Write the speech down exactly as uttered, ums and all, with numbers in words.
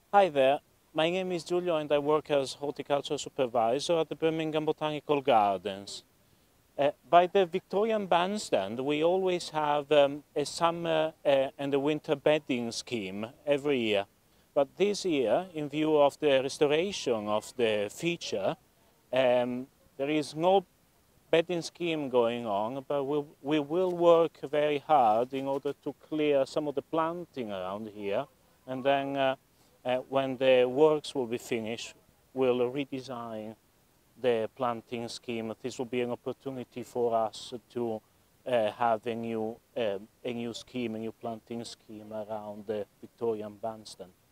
Hi there, my name is Giulio and I work as horticulture supervisor at the Birmingham Botanical Gardens. Uh, by the Victorian Bandstand, we always have um, a summer uh, and a winter bedding scheme every year. But this year, in view of the restoration of the feature, um, there is no bedding scheme going on, but we, we will work very hard in order to clear some of the planting around here. And then uh, uh, when the works will be finished, we'll redesign the planting scheme. This will be an opportunity for us to uh, have a new, uh, a new scheme, a new planting scheme around the Victorian Bandstand.